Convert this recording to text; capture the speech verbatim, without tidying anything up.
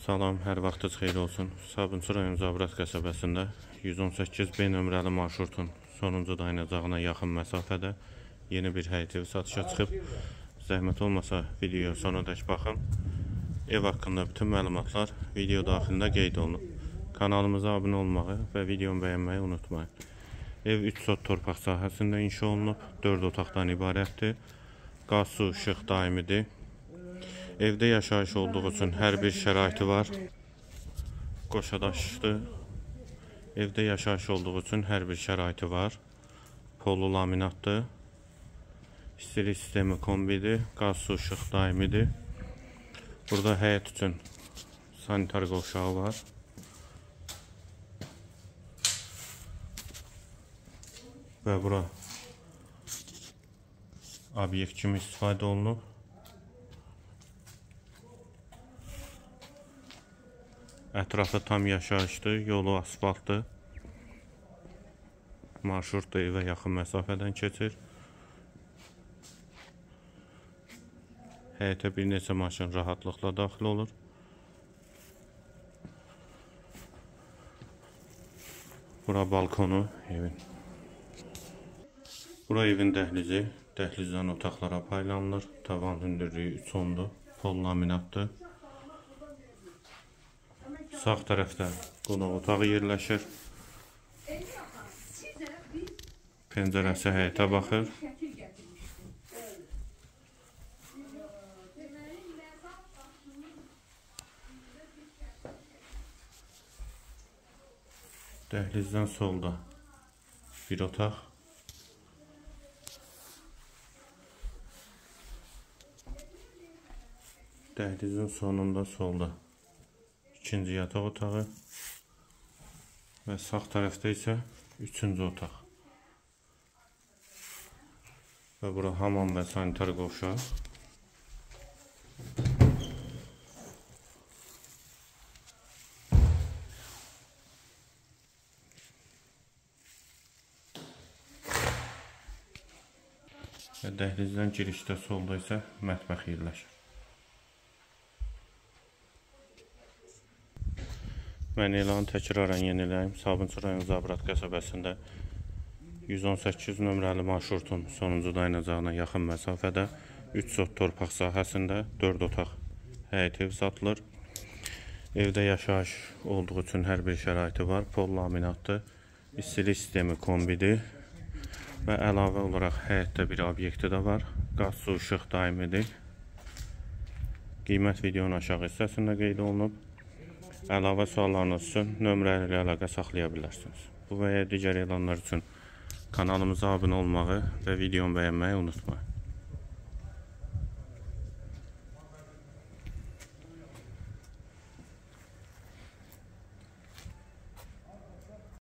Salam, hər vaxtınız xeyir olsun. Sabunçu rayon Zabrat qəsəbəsində yüz on səkkiz B nömrəli marşrutun sonuncu dayanacağına yaxın məsafədə yeni bir həyət evi satışa çıxıb. Zəhmət olmasa videoya sonadək baxın. Ev haqqında bütün məlumatlar video daxilində qeyd olunub. Kanalımıza abunə olmağı və videonu bəyənməyi unutmayın. Ev üç sot torpaq sahəsində inşa olunub, dörd otaqdan ibarətdir. Qaz, su, işıq daimidir. Evdə yaşayış olduğu üçün hər bir şəraiti var. Qoşadaşdır. Evdə yaşayış olduğu üçün hər bir şəraiti var. Polu laminatdır. İstilik sistemi kombidir. Qaz, su, işıq daimidir. Burada həyət üçün sanitar qovşağı var. Və bura obyekt kimi istifadə olunub. Ətrafı tam yaşayışdır, yolu asfaltdır. Marşrut da evə yaxın məsafədən keçir. Həyətə bir neçə maşın rahatlıqla daxil olur. Bura balkonu evin. Bura evin dəhlizi. Dəhlizdən otaqlara paylanılır. Tavan hündürlüyü üç ondur. Pol laminatdır. Sağ tərəfdə qonaq otağı yerləşir. Pəncərəsi həyətə baxır. Dəhlizdən solda bir otaq. Dəhlizin sonunda solda ikinci yataq otağı və sağ tərəfdə isə üçüncü otaq. Və bura hamam və sanitar qovşaq. Və dəhlizdən girişdə solda isə mətbəx yerləşir. Mən elanı təkrarən yeniləyim. Sabunçu rayon Zabrat qəsəbəsində yüz on səkkiz nömrəli marşrutun sonuncu dayanacağına yaxın məsafədə üç sot torpaq sahəsində dörd otaq həyət ev satılır. Evdə yaşayış olduğu üçün hər bir şəraiti var. Pol laminatdır. İstilik sistemi kombidir. Və əlavə olaraq həyətdə bir obyekti də var. Qaz, su, işıq daimidir. Qiymət videonun aşağı hissəsində qeyd olunub. Əlavə suallarınız üçün nömrə ilə əlaqə saxlaya bilərsiniz. Bu və ya digər elanlar üçün kanalımıza abunə olmağı və videonu bəyənməyi unutmayın.